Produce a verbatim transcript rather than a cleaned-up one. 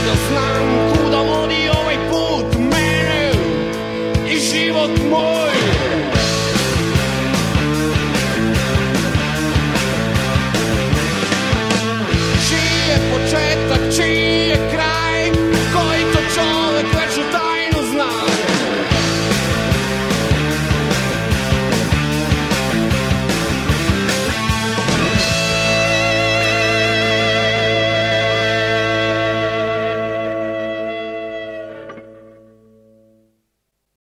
da znam kuda vodi ovaj put mene i život moj.